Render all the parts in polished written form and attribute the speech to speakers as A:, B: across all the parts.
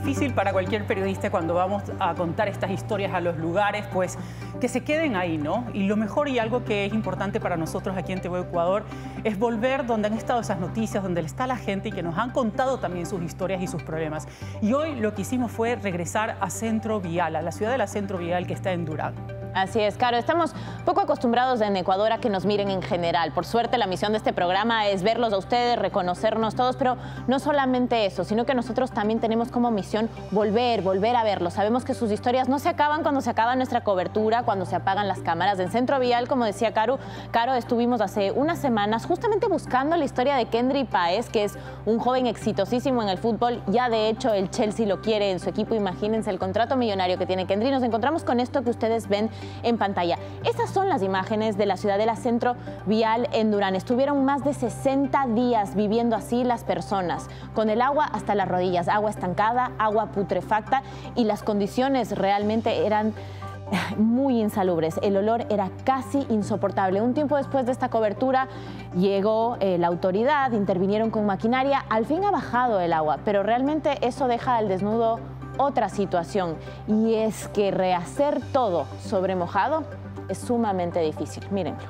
A: difícil para cualquier periodista cuando vamos a contar estas historias a los lugares, pues que se queden ahí, ¿no? Y lo mejor y algo que es importante para nosotros aquí en TV Ecuador es volver donde han estado esas noticias, donde está la gente y que nos han contado también sus historias y sus problemas. Y hoy lo que hicimos fue regresar a Centro Vial, a la ciudad de la Centro Vial que está en Durán.
B: Así es, Caro. Estamos poco acostumbrados en Ecuador a que nos miren en general. Por suerte, la misión de este programa es verlos a ustedes, reconocernos todos, pero no solamente eso, sino que nosotros también tenemos como misión volver a verlos. Sabemos que sus historias no se acaban cuando se acaba nuestra cobertura, cuando se apagan las cámaras. En Centro Vial, como decía Caro, estuvimos hace unas semanas justamente buscando la historia de Kendry Páez, que es un joven exitosísimo en el fútbol. Ya de hecho el Chelsea lo quiere en su equipo. Imagínense el contrato millonario que tiene Kendry. Nos encontramos con esto que ustedes ven en pantalla. Esas son las imágenes de la ciudadela Centro Vial en Durán. Estuvieron más de 60 días viviendo así las personas, con el agua hasta las rodillas, agua estancada, agua putrefacta, y las condiciones realmente eran muy insalubres. El olor era casi insoportable. Un tiempo después de esta cobertura llegó la autoridad, intervinieron con maquinaria, al fin ha bajado el agua, pero realmente eso deja al desnudo otra situación, y es que rehacer todo sobre mojado es sumamente difícil. Mírenlo.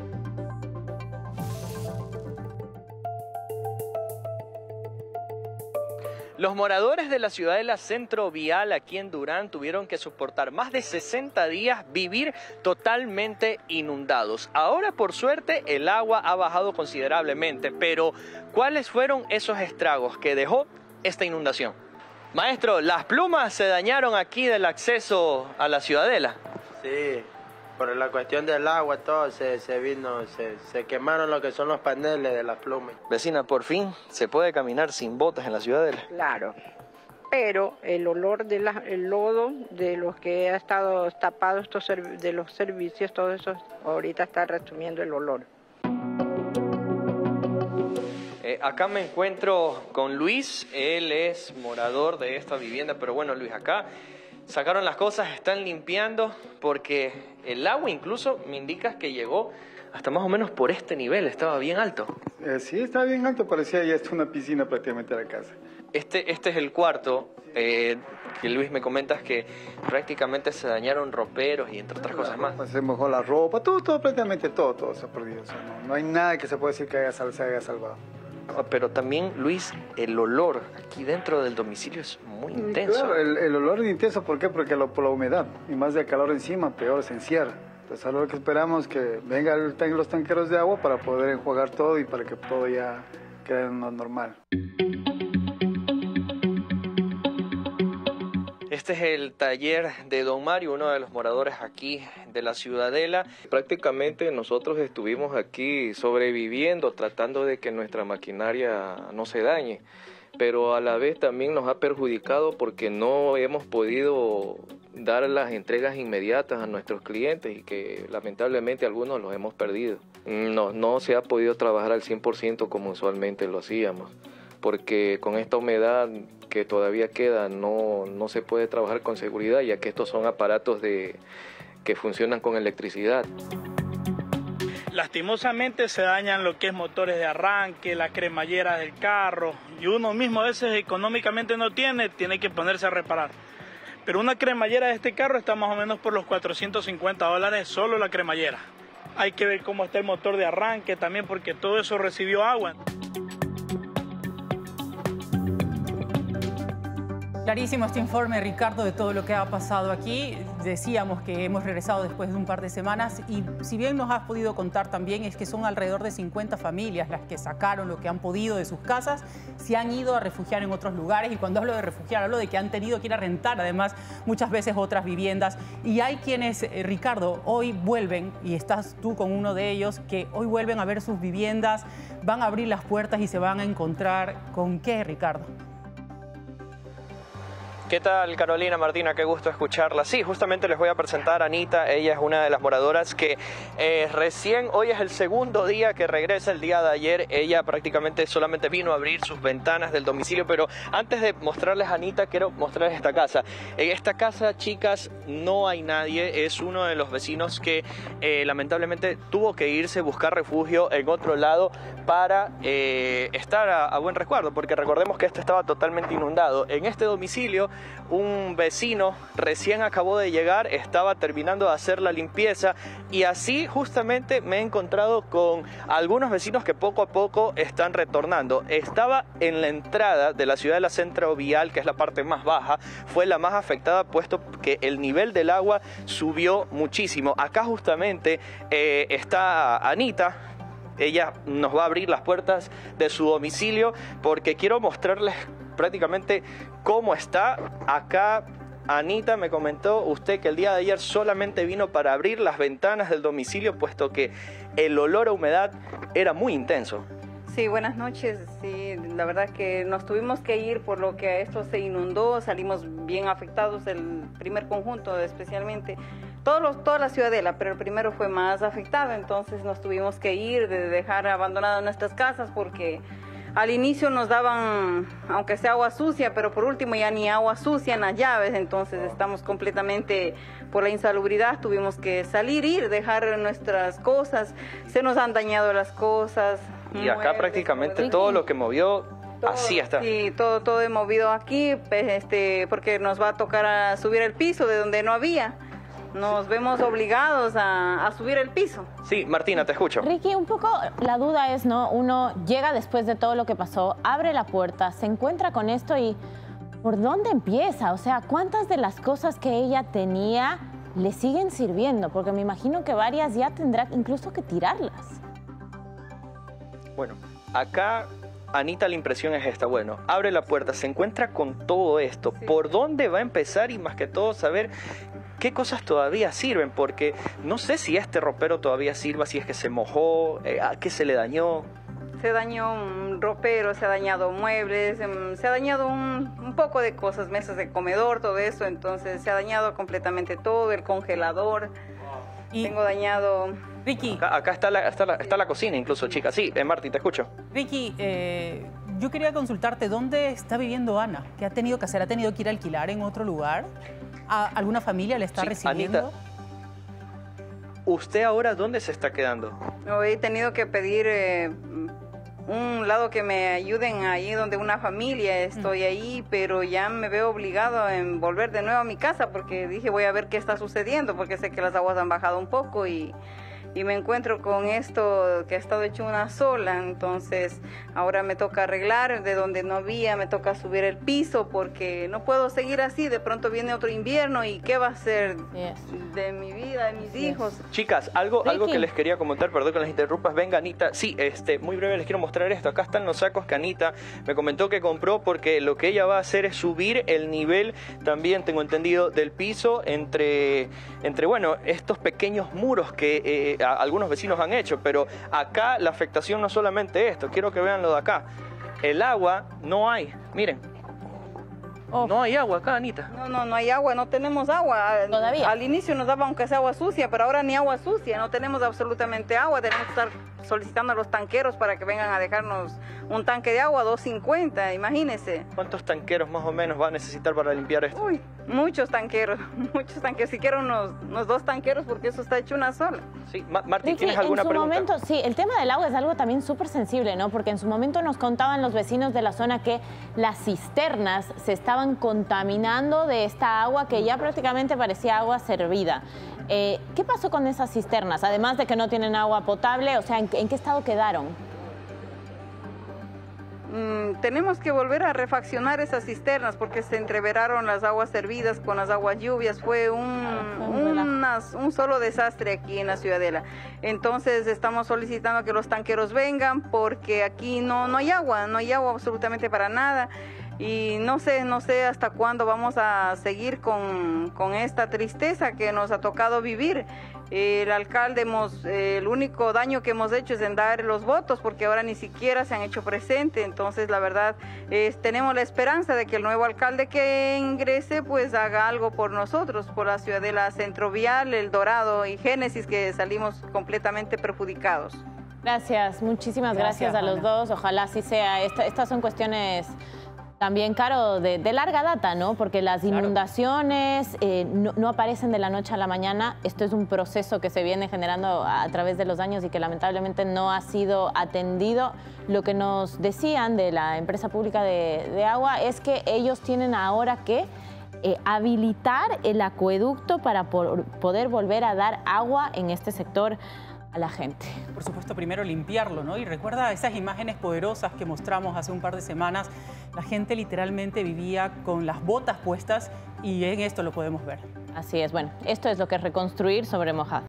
C: Los moradores de la ciudadela Centro Vial aquí en Durán tuvieron que soportar más de 60 días vivir totalmente inundados. Ahora, por suerte, el agua ha bajado considerablemente, pero ¿cuáles fueron esos estragos que dejó esta inundación? Maestro, las plumas se dañaron aquí del acceso a la ciudadela.
D: Sí, por la cuestión del agua, todo se quemaron lo que son los paneles de las plumas.
C: Vecina, por fin se puede caminar sin botas en la ciudadela.
E: Claro, pero el olor del lodo de los que ha estado tapado de los servicios, todo eso ahorita está resumiendo el olor.
C: Acá me encuentro con Luis, él es morador de esta vivienda, pero bueno, Luis, acá sacaron las cosas, están limpiando, porque el agua incluso me indicas que llegó hasta más o menos por este nivel, estaba bien alto.
F: Sí, estaba bien alto, parecía ya una piscina prácticamente de la casa.
C: Este es el cuarto, que Luis me comentas que prácticamente se dañaron roperos y entre otras cosas más.
F: Se mojó la ropa, prácticamente todo se ha perdido. O sea, no hay nada que se pueda decir que se haya salvado.
C: Pero también, Luis, el olor aquí dentro del domicilio es muy intenso.
F: Claro, el olor es intenso, ¿por qué? Porque por la humedad, y más de calor encima, peor se encierra. Entonces, ahora lo que esperamos es que vengan los tanqueros de agua para poder enjuagar todo y para que todo ya quede normal.
C: Este es el taller de don Mario, uno de los moradores aquí de la ciudadela.
G: Prácticamente nosotros estuvimos aquí sobreviviendo, tratando de que nuestra maquinaria no se dañe, pero a la vez también nos ha perjudicado porque no hemos podido dar las entregas inmediatas a nuestros clientes y que lamentablemente algunos los hemos perdido. No se ha podido trabajar al 100% como usualmente lo hacíamos, porque con esta humedad que todavía queda no se puede trabajar con seguridad, ya que estos son aparatos que funcionan con electricidad.
H: Lastimosamente se dañan lo que es motores de arranque, la cremallera del carro, y uno mismo a veces económicamente no tiene que ponerse a reparar. Pero una cremallera de este carro está más o menos por los $450 solo la cremallera. Hay que ver cómo está el motor de arranque también, porque todo eso recibió agua.
A: Clarísimo este informe, Ricardo, de todo lo que ha pasado aquí. Decíamos que hemos regresado después de un par de semanas y si bien nos has podido contar también es que son alrededor de 50 familias las que sacaron lo que han podido de sus casas, se han ido a refugiar en otros lugares, y cuando hablo de refugiar hablo de que han tenido que ir a rentar además muchas veces otras viviendas, y hay quienes, Ricardo, hoy vuelven, y estás tú con uno de ellos, que hoy vuelven a ver sus viviendas, van a abrir las puertas y se van a encontrar con ¿qué, Ricardo?
C: ¿Qué tal, Carolina, Martina? Qué gusto escucharla. Sí, justamente les voy a presentar a Anita. Ella es una de las moradoras que recién, hoy es el segundo día que regresa. El día de ayer ella prácticamente solamente vino a abrir sus ventanas del domicilio, pero antes de mostrarles a Anita, quiero mostrarles esta casa. En esta casa, chicas, no hay nadie. Es uno de los vecinos que lamentablemente tuvo que irse a buscar refugio en otro lado para estar a buen resguardo, porque recordemos que esto estaba totalmente inundado. En este domicilio, un vecino recién acabó de llegar, estaba terminando de hacer la limpieza y así justamente me he encontrado con algunos vecinos que poco a poco están retornando. Estaba en la entrada de la ciudad de la Centro Vial, que es la parte más baja, fue la más afectada puesto que el nivel del agua subió muchísimo. Acá justamente está Anita. Ella nos va a abrir las puertas de su domicilio porque quiero mostrarles prácticamente cómo está. Acá Anita me comentó usted que el día de ayer solamente vino para abrir las ventanas del domicilio puesto que el olor a humedad era muy intenso.
I: Sí, buenas noches. Sí, la verdad que nos tuvimos que ir por lo que esto se inundó, salimos bien afectados, el primer conjunto especialmente. Toda la ciudadela, pero el primero fue más afectado, entonces nos tuvimos que ir, de dejar abandonadas nuestras casas porque al inicio nos daban, aunque sea agua sucia, pero por último ya ni agua sucia en las llaves, entonces estamos completamente por la insalubridad, tuvimos que salir, dejar nuestras cosas, se nos han dañado las cosas.
C: Y acá muebles, prácticamente todo lo que movió, así está.
I: Sí, todo he movido aquí, pues, porque nos va a tocar a subir el piso de donde no había. Nos vemos obligados a subir el piso.
C: Sí, Martina, te escucho.
B: Ricky, un poco la duda es, ¿no? Uno llega después de todo lo que pasó, abre la puerta, se encuentra con esto y ¿por dónde empieza? O sea, ¿cuántas de las cosas que ella tenía le siguen sirviendo? Porque me imagino que varias ya tendrá incluso que tirarlas.
C: Bueno, acá Anita, la impresión es esta. Bueno, abre la puerta, se encuentra con todo esto. Sí. ¿Por dónde va a empezar? Y más que todo saber qué cosas todavía sirven, porque no sé si este ropero todavía sirva, si es que se mojó, ¿a qué se le dañó?
I: Se dañó un ropero, se ha dañado muebles, se ha dañado un poco de cosas, mesas de comedor, todo eso, entonces se ha dañado completamente todo, el congelador, tengo dañado...
A: Ricky.
C: Acá está la cocina incluso, chicas. Sí, Marti, te escucho.
A: Ricky, yo quería consultarte, ¿dónde está viviendo Ana? ¿Qué ha tenido que hacer? ¿Ha tenido que ir a alquilar en otro lugar? ¿Alguna familia le está recibiendo?
C: Anita, ¿usted ahora dónde se está quedando?
I: He tenido que pedir un lado que me ayuden ahí donde una familia, estoy ahí, pero ya me veo obligado en volver de nuevo a mi casa porque dije voy a ver qué está sucediendo porque sé que las aguas han bajado un poco y me encuentro con esto que ha estado hecho una sola, entonces ahora me toca arreglar de donde no había, me toca subir el piso porque no puedo seguir así, de pronto viene otro invierno y ¿qué va a ser de mi vida, de mis hijos?
C: Chicas, algo que les quería comentar, perdón que les interrumpa, venga Anita, sí, muy breve les quiero mostrar esto, acá están los sacos que Anita me comentó que compró porque lo que ella va a hacer es subir el nivel, también tengo entendido, del piso entre bueno, estos pequeños muros que algunos vecinos han hecho, pero acá la afectación no solamente esto, quiero que vean lo de acá, el agua no hay, miren, no hay agua acá, Anita.
I: No hay agua, no tenemos agua.
B: Todavía.
I: Al inicio nos daba aunque sea agua sucia, pero ahora ni agua sucia, no tenemos absolutamente agua, tenemos que estar solicitando a los tanqueros para que vengan a dejarnos un tanque de agua, 2.50, imagínense.
C: ¿Cuántos tanqueros más o menos va a necesitar para limpiar esto?
I: Uy, muchos tanqueros, siquiera unos 2 tanqueros porque eso está hecho una sola.
C: Sí, Martín, ¿tienes alguna pregunta?
B: En su momento, sí, el tema del agua es algo también súper sensible, ¿no? Porque en su momento nos contaban los vecinos de la zona que las cisternas se estaban contaminando de esta agua que ya prácticamente parecía agua servida. ¿Qué pasó con esas cisternas? Además de que no tienen agua potable, o sea, ¿en qué estado quedaron?
I: Tenemos que volver a refaccionar esas cisternas porque se entreveraron las aguas servidas con las aguas lluvias. Fue un solo desastre aquí en la ciudadela. Entonces estamos solicitando que los tanqueros vengan porque aquí no hay agua absolutamente para nada. y no sé hasta cuándo vamos a seguir con esta tristeza que nos ha tocado vivir. El alcalde, el único daño que hemos hecho es en dar los votos, porque ahora ni siquiera se han hecho presente. Entonces, la verdad, tenemos la esperanza de que el nuevo alcalde que ingrese pues haga algo por nosotros, por la ciudadela Centro Vial, El Dorado y Génesis, que salimos completamente perjudicados.
B: Gracias, muchísimas gracias a los dos. Ojalá así sea. Estas son cuestiones también, Caro, de larga data, ¿no? Porque las inundaciones no aparecen de la noche a la mañana. Esto es un proceso que se viene generando a través de los años y que lamentablemente no ha sido atendido. Lo que nos decían de la empresa pública de agua es que ellos tienen ahora que habilitar el acueducto para poder volver a dar agua en este sector a la gente.
A: Por supuesto, primero limpiarlo, ¿no? Y recuerda esas imágenes poderosas que mostramos hace un par de semanas. La gente literalmente vivía con las botas puestas y en esto lo podemos ver.
B: Así es. Bueno, esto es lo que es reconstruir sobre mojado.